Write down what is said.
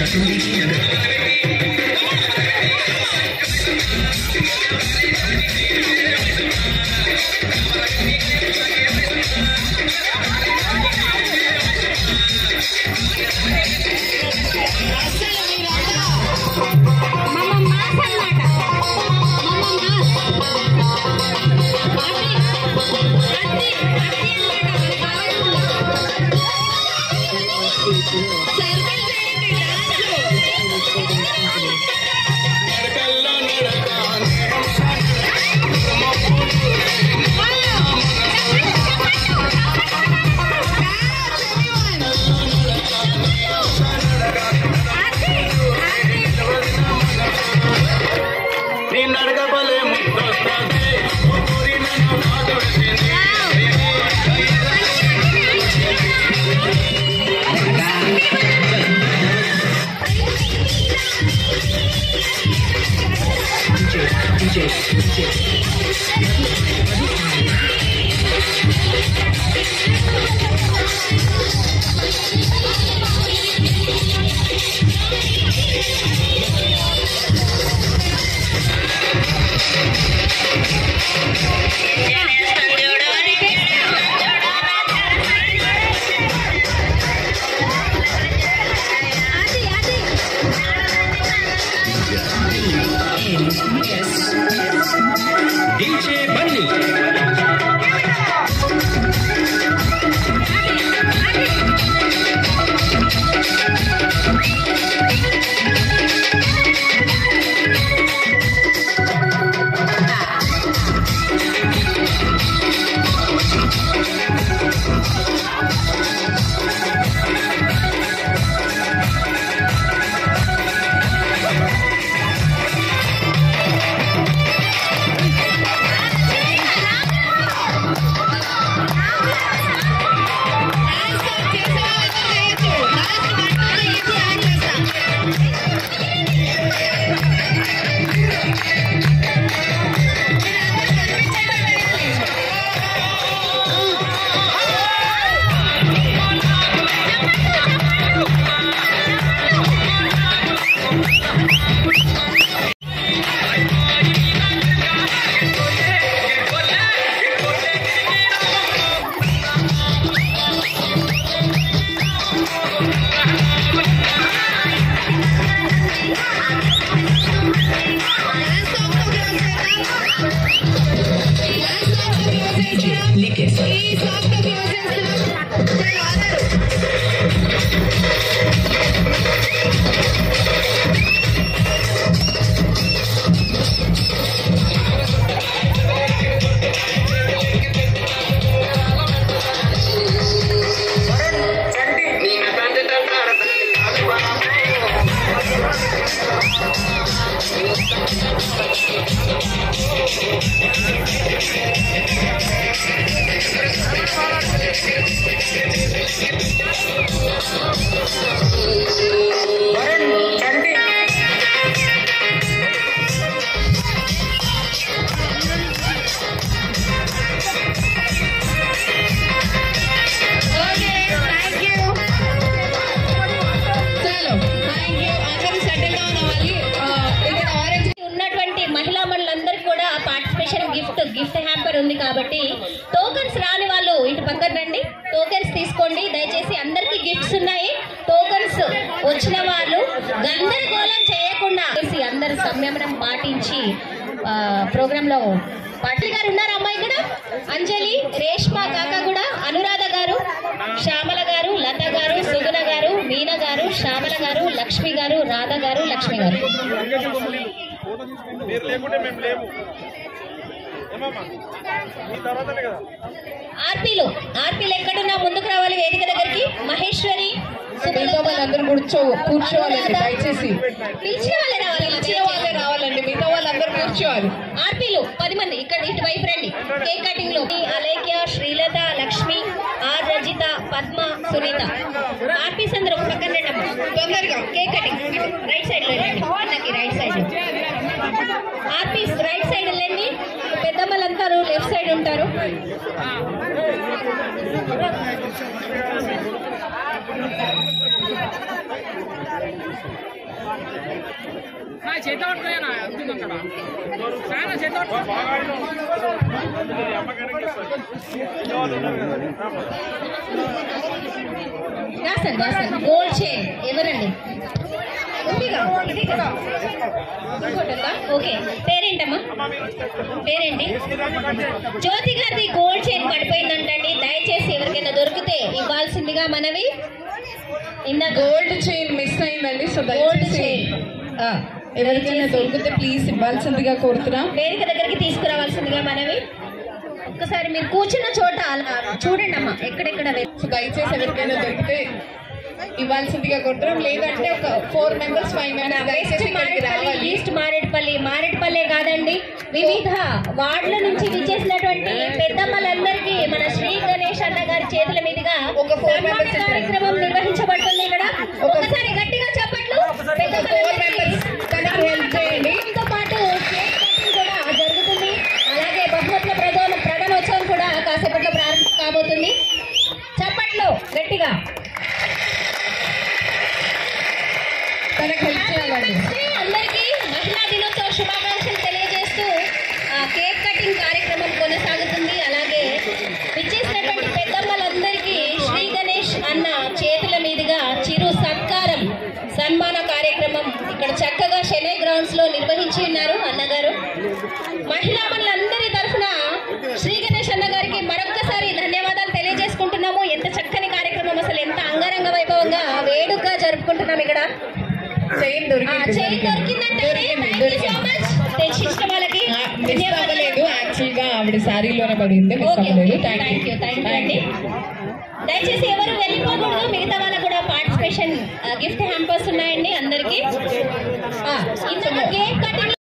Gift hamper ఉంది కాబట్టి tokens రాని వాళ్ళు ఇటు పక్కన రండి, టోకెన్స్ తీసుకోండి దయచేసి. అందరికీ గిఫ్ట్స్ ఉన్నాయి. టోకెన్స్ వచ్చిన వాళ్ళు గందరగోళం చేయకుండా అందరు సంయమనం పాటించి ప్రోగ్రామ్ లో పాటిల్ గారు ఉన్నారు. అమ్మాయి కూడా అంజలి, రేష్మా కాక కూడా, అనురాధ గారు, శ్యామల గారు, లత గారు, సుగుణ గారు, మీన గారు, శ్యామల గారు, లక్ష్మి గారు, రాధ గారు, లక్ష్మి గారు. ఆర్పీలు ఎక్కడున్నా ముందుకు రావాలి వేదిక దగ్గరికి. మహేశ్వరి, వాళ్ళందరూ కూర్చోవాలి దయచేసి. పిలిచిన వాళ్ళే రావాలి, పిలిచిన వాళ్ళే రావాలండి, మిగతా వాళ్ళందరూ కూర్చోవాలి. ఆర్పీలు 10 మంది ఇక్కడ ఇటు వైపు రండి. కేక్ కటింగ్ లో అలేఖ్య, శ్రీలత, లక్ష్మి, ఆర్ రజిత, పద్మ, సునీత. ఆర్పీస్ అందరూ ఒక పక్కన రండి తొందరగా. కేక్ కటింగ్ రైట్ సైడ్ లో వెళ్ళండి, అన్నకి right side. RPs right side వెళ్ళండి, పెద్దమ్మలంతా లెఫ్ట్ సైడ్ ఉంటారు. రాసండి గోల్డ్ చైన్ ఎవరండి? ఓకే, పేరేంటమ్మా? పేరేంటి? జ్యోతి గారిది గోల్డ్ చైన్ పడిపోయిందంటండి. దయచేసి ఎవరికైనా దొరికితే ఇవ్వాల్సిందిగా మనవి. గోల్డ్ చైన్ మిస్ అయిందండి. సో గోల్డ్ చైన్ ఎవరికైనా దొరికితే ప్లీజ్ ఇవ్వాల్సిందిగా కోరుతున్నాం. వేదిక దగ్గరికి తీసుకురావాల్సిందిగా మనవి. ఒక్కసారి మీరు కూర్చున్న చోట అలా చూడండి అమ్మా, ఎక్కడెక్కడ. సో దయచేసి ఎవరికైనా దొరికితే ఇవ్వాల్సిందిగా కోరుతున్నాం. లేదంటే ఒక 4 members 5 members దయచేసి ఇక్కడికి రావాలి. ఈస్ట్ మారేడుపల్లి కాదండి, వివిధ వార్డుల నుంచి విచ్చేసినటువంటి పెద్దమ్మలందరికీ మన శ్రీ గణేష్ అన్న గారి చేతుల మీదుగా ఒక 4 members కార్యక్రమం నిర్వహించబడుతుంది. ఇక్కడ ఒకసారి గట్టిగా చెప్పట్లు. 4 members తనకి హెల్ప్ చేయండి. తో పాటు కేక్ కటింగ్ కూడా జరుగుతుంది. అలాగే బహుమతుల ప్రధానోత్సవం కూడా కాసేపట్లో ప్రారంభం కాబోతుంది. చెప్పట్లు గట్టిగా. తనకు హెల్ప్ చేయాలండి. అందరికీ మహిళా దినోత్సవ శుభాకాంక్షలు తెలియజేస్తూ కేక్ కటింగ్ కార్యక్రమం కొనసాగుతుంది. అలాగే విచ్చేసినటువంటి పెద్దమ్మలందరికీ శ్రీ గణేష్ అన్న చేతుల మీదుగా చిరు సత్కారం సన్మాన కార్యక్రమం ఇక్కడ చక్కగా షెనే గ్రౌండ్స్ లో నిర్వహించి ఉన్నారు అన్నగారు. మహిళా మనులందరి తరఫున శ్రీ గణేష్ అన్న గారికి మరొక్కసారి ధన్యవాదాలు తెలియజేసుకుంటున్నాము. ఎంత చక్కని కార్యక్రమం, అసలు ఎంత అంగరంగ వైభవంగా వేడుకగా జరుపుకుంటున్నాం. ఇక్కడ చైన్ దొరికిందంటే వాళ్ళకి అవ్వలేదు. యాక్చువల్ గా ఆవిడ శారీలోనే పడింది. థ్యాంక్ యూ అండి. దయచేసి ఎవరు వెళ్ళిపోకూడదు. మిగతా వాళ్ళకు కూడా పార్టిసిపేషన్ గిఫ్ట్ హ్యాంపర్స్ ఉన్నాయండి అందరికి. Cake cutting